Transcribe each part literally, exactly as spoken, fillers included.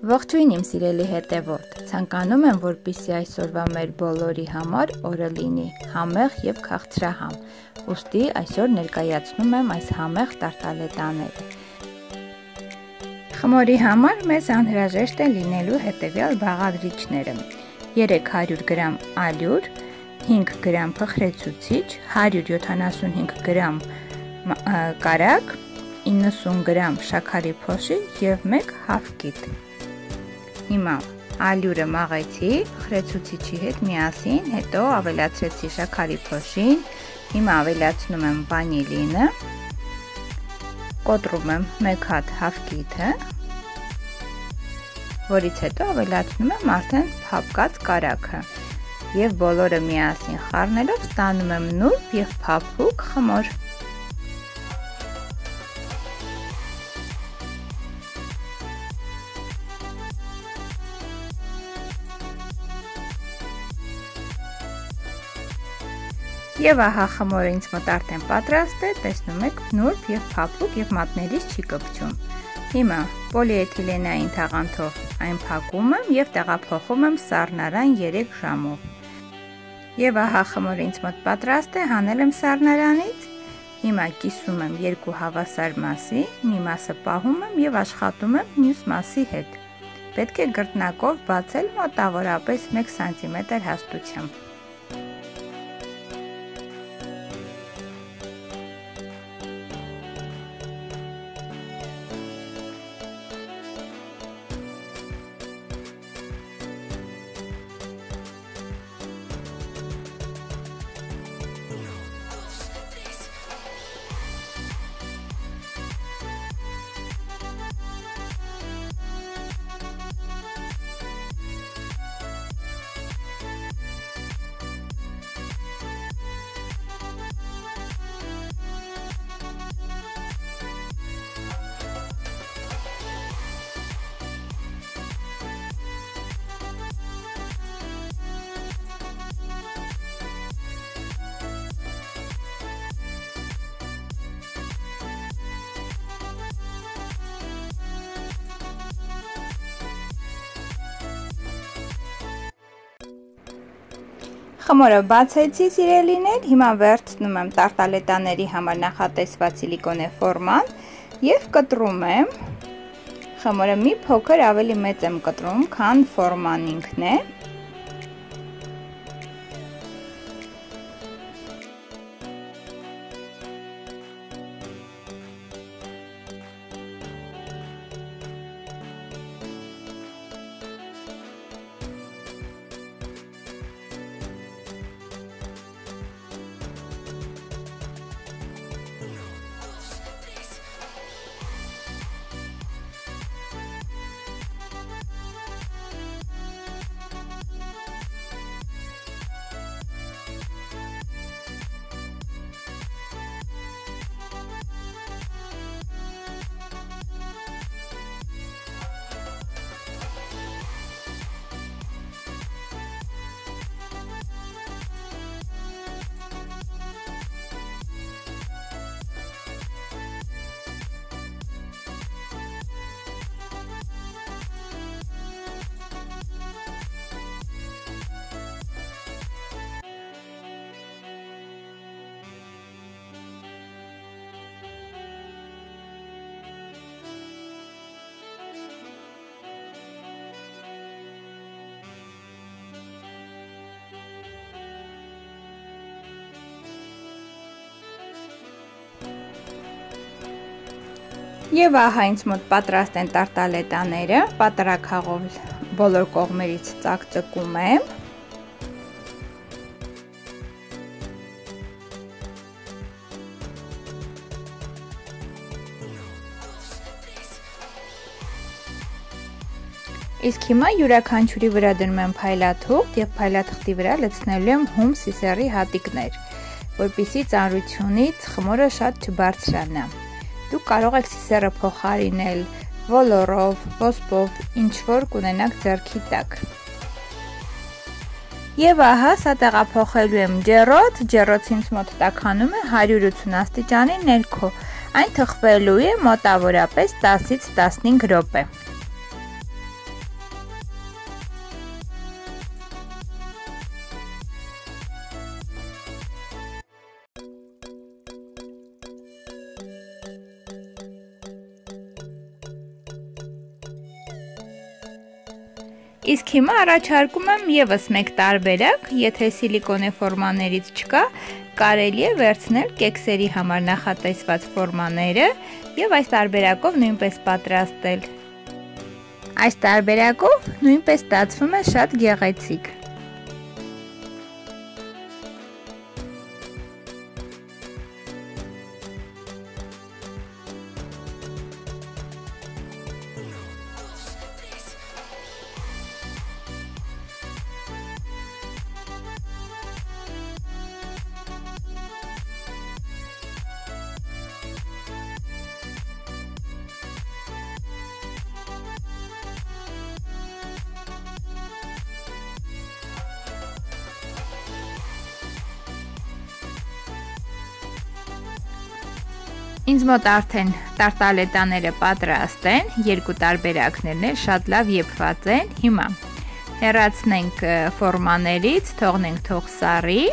Ողջույն իմ սիրելի հետևորդ, ցանկանում եմ, որպեսզի այսօրվա մեր բոլորի համար օրը լինի համեղ եւ քաղցրահամ, ուստի այսօր ներկայացնում եմ այս համեղ տարտալետաները։ Խմորի համար մեզ անհրաժեշտ է լինելու հետևյալ բաղադրիչները՝ երեք հարյուր գրամ ալյուր, հինգ գրամ փխրեցուցիչ, հարյուր յոթանասունհինգ գրամ կարագ, իննսուն գրամ շաքարի փոշի եւ մեկ հավկիթ։ Հիմա ալյուրը մաղեցի փխրեցուցիչի հետ միասին, հետո ավելացրեցի շաքարի փոշին, հիմա ավելացնում եմ վանիլինը, կոտրում եմ մեկ հատ հավկիթը, որից հետո ավելացնում եմ արդեն փափկած կարագը եւ բոլորը միասին խառնելով ստանում եմ նուրբ եւ փափուկ խմոր։ Եվ ահա խմորը ինձ մոտ արդեն պատրաստ է, տեսնում եք, նուրբ եւ փափուկ եւ մատներից չի կպչում։ Հիմա պոլիէթիլենային թաղանթով այն փակում եմ եւ տեղափոխում եմ սառնարան երեք ժամով։ Եվ ահա խմորը ինձ մոտ պատրաստ է, հանել եմ սառնարանից։ Հիմա կիսում եմ երկու հավասար մասի, մի մասը պահում եմ եւ աշխատում եմ մյուս մասի հետ։ Պետք է գրտնակով բացել մոտավորապես մեկ սանտիմետր հաստությամբ։ Խմորը բացեցի սիրելիներ, հիմա վերցնում եմ տարտալետաների համար նախատեսված սիլիկոնե ֆորման եւ կտրում եմ։ Խմորը մի փոքր ավելի մեծ եմ կտրում, քան ֆորման ինքն է։ Եվ ահա ինձ մոտ պատրաստ են տարտալետաները, պատրակաղով բոլոր կողմերից ծակծկում եմ։ Իսկ հիմա յուրաքանչյուրի վրա դնում եմ փայլաթուղթ եւ փայլաթղթի վրա լցնելու եմ հում սիսեռի հատիկներ, որպեսզի ծանրությունից խմորը շատ չբարձրանա։ Դուք կարող եք սիսեռը փոխարինել ոլորով, ոսպով, ինչ որ կունենաք ձեռքի տակ։ Եվ ահա սա տեղափոխելու եմ ջեռոց, ջեռոցը ինձ մոտ տաքանում է հարյուր ութսուն աստիճանի ներքո, Այն թխվելու է մոտավորապես տասից տասնհինգ րոպե։ Իսկ հիմա առաջարկում եմ եւս մեկ տարբերակ, եթե սիլիկոնե ֆորմաներից չկա, կարելի է վերցնել կեքսերի համար նախատեսված ֆորմաները եւ այս տարբերակով նույնպես պատրաստել։ Այս տարբերակով նույնպես ստացվում է շատ գեղեցիկ։ Ինձ մոտ արդեն տարտալետաները պատրաստ են, երկու տարբերակներն էլ շատ լավ եփված են։ Հիմա հեռացնենք ֆորմաներից, թողնենք թող սառի։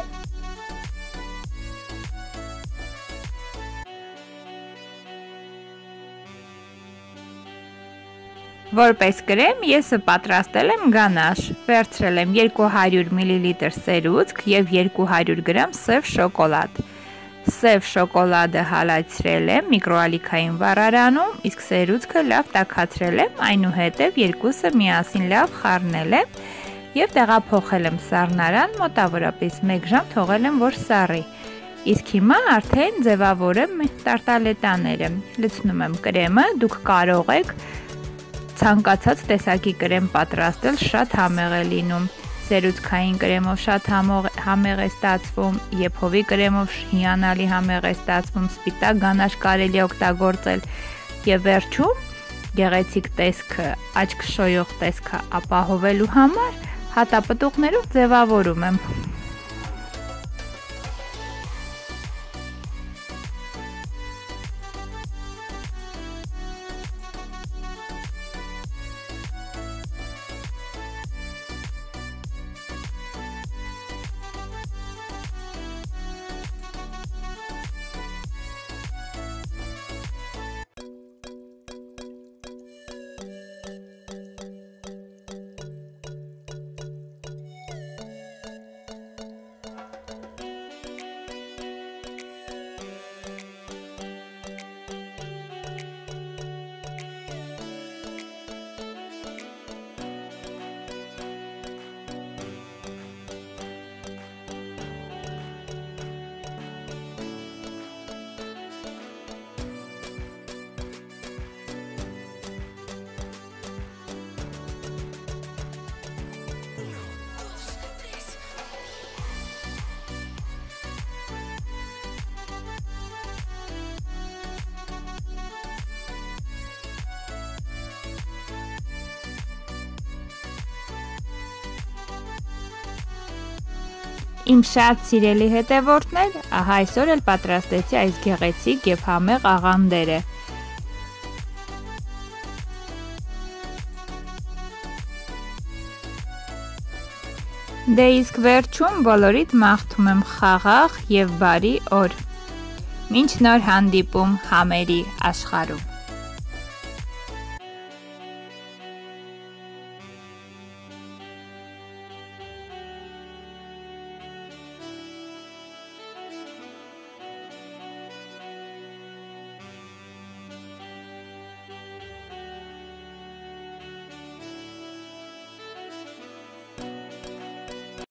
Որպես կրեմ ես պատրաստել եմ գանաշ, վերցրել եմ երկու հարյուր միլիլիտր սերուցք եւ երկու հարյուր գրամ սև շոկոլադ։ Սև շոկոլադը հալածրել եմ միկրոալիքային վառարանում, իսկ սերուցքը լավ տաքացրել եմ, այնուհետև երկուսը միասին լավ խառնել եմ եւ տեղափոխել եմ սառնարան, մոտավորապես մեկ ժամ թողել եմ, որ սառի։ Իսկ հիմա արդեն ձևավորեմ տարտալետաները։ Լցնում եմ կրեմը, դուք կարող եք ցանկացած տեսակի կրեմ պատրաստել, շատ համեղ է լինում։ Սերուցքային կրեմով շատ համեղ է ստացվում, եփովի կրեմով հիանալի համեղ է ստացվում, սպիտակ գանաշ կարելի է օգտագործել եւ վերջում գեղեցիկ տեսքը, աչք շոյող տեսքը ապահովելու համար հատապտուղներով ձևավորում եմ։ Իմ շատ սիրելի հետևորդներ, ահա այսօր էլ պատրաստեցի այս գեղեցիկ եւ համեղ աղանդերը։ Դե իսկ վերջում բոլորիդ մաղթում եմ խաղաղ եւ բարի օր։ Մինչ նոր հանդիպում համերի աշխարհում։